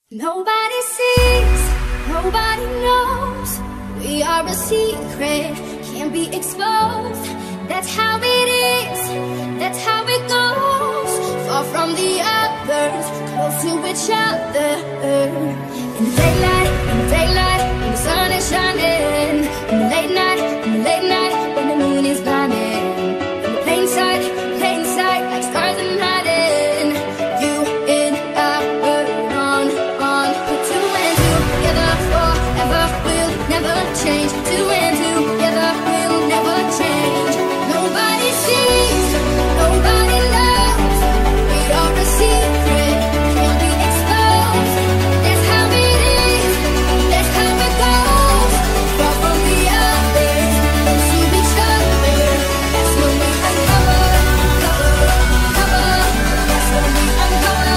Nobody sees, nobody knows. We are a secret, can't be exposed. That's how it is, that's how it goes. Far from the others, close to each other. In the daylight, when the sun is shining. In the late night, when the moon is blinding. In the plain sight, like stars in hiding. You and I were on. Put two and two together forever. We'll never change. Two and two together, we'll never change. Nobody sees, nobody knows. We are a secret, can't be exposed. That's how it is, that's how it goes. Far from the others, close to each other. That's when we uncover. That's when we uncover.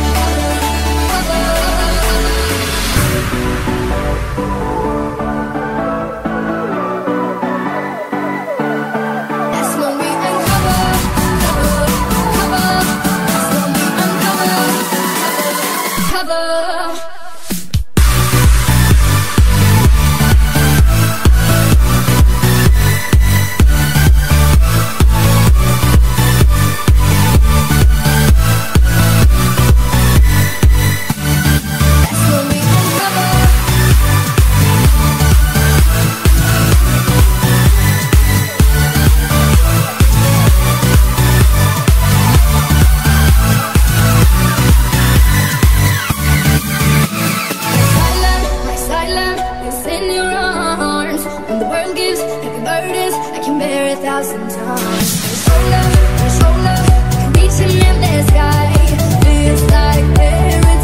That's when we uncover. That's when we uncover. That's when we uncover. My sideline is in your arms. When the world gives heavy burdens, I can bear 1,000 tons. Your shoulder, I can reach an endless sky. Feels like paradise.